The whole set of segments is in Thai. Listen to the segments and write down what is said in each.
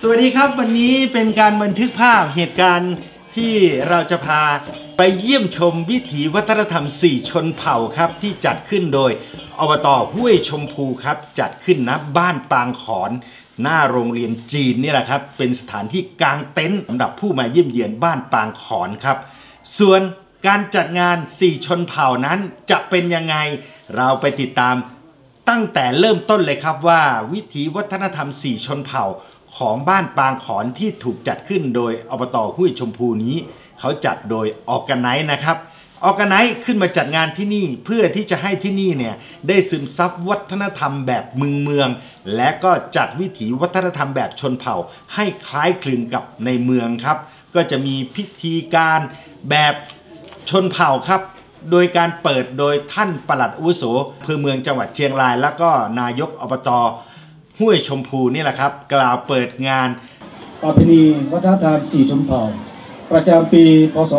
สวัสดีครับวันนี้เป็นการบันทึกภาพเหตุการณ์ที่เราจะพาไปเยี่ยมชมวิถีวัฒนธรรม4ชนเผ่าครับที่จัดขึ้นโดยอบต.ห้วยชมพูครับจัดขึ้นณบ้านปางขอนหน้าโรงเรียนจีนนี่แหละครับเป็นสถานที่กางเต็นท์สำหรับผู้มาเยี่ยมเยียนบ้านปางขอนครับส่วนการจัดงาน4ชนเผ่านั้นจะเป็นยังไงเราไปติดตามตั้งแต่เริ่มต้นเลยครับว่าวิถีวัฒนธรรม4ชนเผ่าของบ้านปางขอนที่ถูกจัดขึ้นโดยอบต.ห้วยชมพูนี้เขาจัดโดยออร์แกไนซ์นะครับออร์แกไนซ์ขึ้นมาจัดงานที่นี่เพื่อที่จะให้ที่นี่เนี่ยได้ซึมซับวัฒนธรรมแบบเมืองและก็จัดวิถีวัฒนธรรมแบบชนเผ่าให้คล้ายคลึงกับในเมืองครับก็จะมีพิธีการแบบชนเผ่าครับโดยการเปิดโดยท่านปลัดอาวุโสอำเภอเมืองจังหวัดเชียงรายแล้วก็นายกอบต.ห้วยชมพูนี่แหละครับกล่าวเปิดงานประเพณีวัฒนธรรม4ชนเผ่าประจำปีพ.ศ.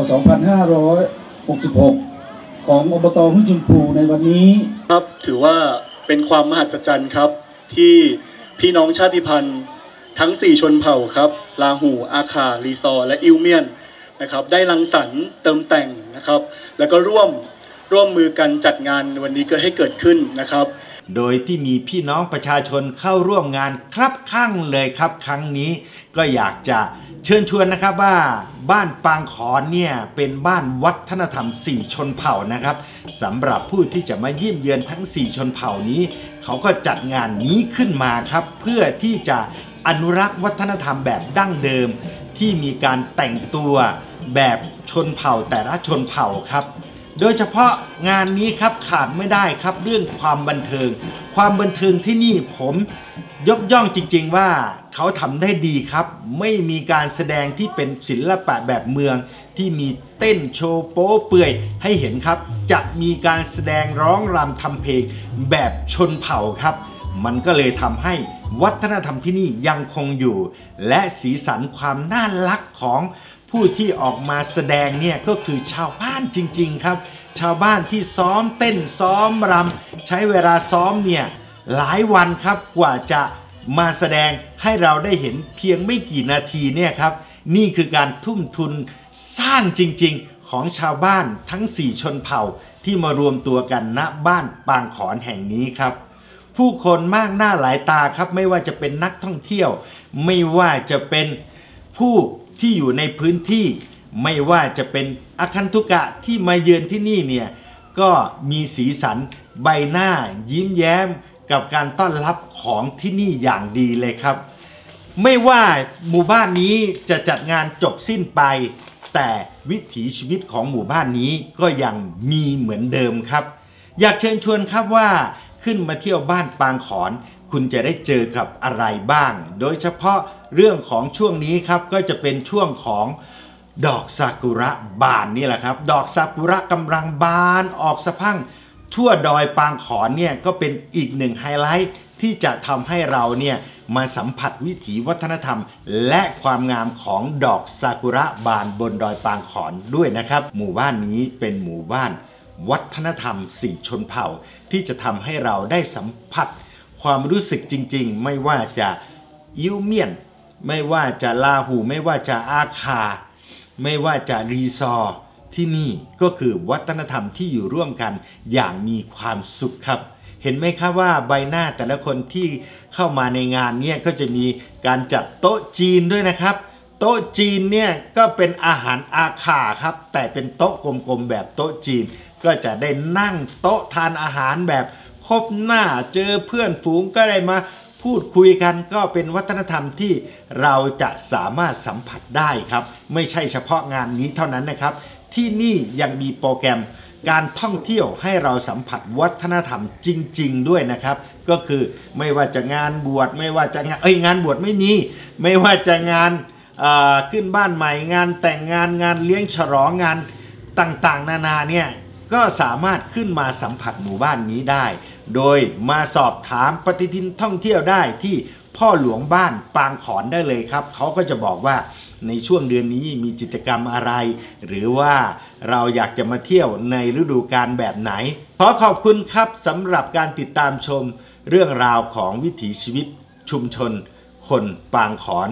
2566ของอบต.ห้วยชมพูในวันนี้ครับถือว่าเป็นความมหัศจรรย์ครับที่พี่น้องชาติพันธุ์ทั้ง4ชนเผ่าครับลาหูอาคาลีซอและอิวเมียนนะครับได้รังสรรค์เติมแต่งนะครับแล้วก็ร่วมมือกันจัดงานวันนี้ก็ให้เกิดขึ้นนะครับโดยที่มีพี่น้องประชาชนเข้าร่วมงานครับข้างเลยครับครั้งนี้ก็อยากจะเชิญชวนนะครับว่าบ้านปางขอนเนี่ยเป็นบ้านวัฒนธรรม4ชนเผ่านะครับสำหรับผู้ที่จะมาเยี่ยมเยือนทั้ง4ชนเผ่านี้เขาก็จัดงานนี้ขึ้นมาครับเพื่อที่จะอนุรักษ์วัฒนธรรมแบบดั้งเดิมที่มีการแต่งตัวแบบชนเผ่าแต่ละชนเผ่าครับโดยเฉพาะงานนี้ครับขาดไม่ได้ครับเรื่องความบันเทิงที่นี่ผมยกย่องจริงๆว่าเขาทำได้ดีครับไม่มีการแสดงที่เป็นศิลปะแบบเมืองที่มีเต้นโชว์โป๊เปื่อยให้เห็นครับจะมีการแสดงร้องรำทำเพลงแบบชนเผ่าครับมันก็เลยทำให้วัฒนธรรมที่นี่ยังคงอยู่และสีสันความน่ารักของผู้ที่ออกมาแสดงเนี่ยก็คือชาวบ้านจริงๆครับชาวบ้านที่ซ้อมเต้นซ้อมรำใช้เวลาซ้อมเนี่ยหลายวันครับกว่าจะมาแสดงให้เราได้เห็นเพียงไม่กี่นาทีเนี่ยครับนี่คือการทุ่มทุนสร้างจริงๆของชาวบ้านทั้ง4ชนเผ่าที่มารวมตัวกันณบ้านปางขอนแห่งนี้ครับผู้คนมากหน้าหลายตาครับไม่ว่าจะเป็นนักท่องเที่ยวไม่ว่าจะเป็นผู้ที่อยู่ในพื้นที่ไม่ว่าจะเป็นอาคันตุกะที่มาเยือนที่นี่เนี่ยก็มีสีสันใบหน้ายิ้มแย้มกับการต้อนรับของที่นี่อย่างดีเลยครับไม่ว่าหมู่บ้านนี้จะจัดงานจบสิ้นไปแต่วิถีชีวิตของหมู่บ้านนี้ก็ยังมีเหมือนเดิมครับอยากเชิญชวนครับว่าขึ้นมาเที่ยวบ้านปางขอนคุณจะได้เจอกับอะไรบ้างโดยเฉพาะเรื่องของช่วงนี้ครับก็จะเป็นช่วงของดอกซากุระบานนี่แหละครับดอกซากุระกำลังบานออกสะพรั่งทั่วดอยปางขอนเนี่ยก็เป็นอีกหนึ่งไฮไลท์ที่จะทำให้เราเนี่ยมาสัมผัสวิถีวัฒนธรรมและความงามของดอกซากุระบานบนดอยปางขอนด้วยนะครับหมู่บ้านนี้เป็นหมู่บ้านวัฒนธรรม4ชนเผ่าที่จะทำให้เราได้สัมผัสความรู้สึกจริงๆไม่ว่าจะอิวเมียนไม่ว่าจะลาหูไม่ว่าจะอาคาไม่ว่าจะรีซอร์ที่นี่ก็คือวัฒนธรรมที่อยู่ร่วมกันอย่างมีความสุขครับเห็นไหมครับว่าใบหน้าแต่ละคนที่เข้ามาในงานเนี่ยก็จะมีการจัดโต๊ะจีนด้วยนะครับโต๊ะจีนเนี่ยก็เป็นอาหารอาขาครับแต่เป็นโต๊ะกลมๆแบบโต๊ะจีนก็จะได้นั่งโต๊ะทานอาหารแบบคบหน้าเจอเพื่อนฝูงก็ได้มาพูดคุยกันก็เป็นวัฒนธรรมที่เราจะสามารถสัมผัสได้ครับไม่ใช่เฉพาะงานนี้เท่านั้นนะครับที่นี่ยังมีโปรแกรมการท่องเที่ยวให้เราสัมผัสวัฒนธรรมจริงๆด้วยนะครับก็คือไม่ว่าจะงานบวชไม่ว่าจะงานบวชไม่ว่าจะงานขึ้นบ้านใหม่งานแต่งงานเลี้ยงฉลองงานต่างๆนานาเนี่ยก็สามารถขึ้นมาสัมผัสหมู่บ้านนี้ได้โดยมาสอบถามปฏิทินท่องเที่ยวได้ที่พ่อหลวงบ้านปางขอนได้เลยครับเขาก็จะบอกว่าในช่วงเดือนนี้มีกิจกรรมอะไรหรือว่าเราอยากจะมาเที่ยวในฤดูกาลแบบไหนขอขอบคุณครับสำหรับการติดตามชมเรื่องราวของวิถีชีวิตชุมชนคนปางขอน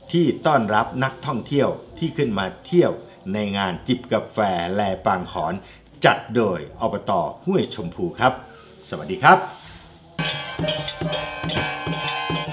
ที่ต้อนรับนักท่องเที่ยวที่ขึ้นมาเที่ยวในงานจิบกาแฟแลปางขอนจัดโดยอบต.ห้วยชมพูครับสวัสดีครับ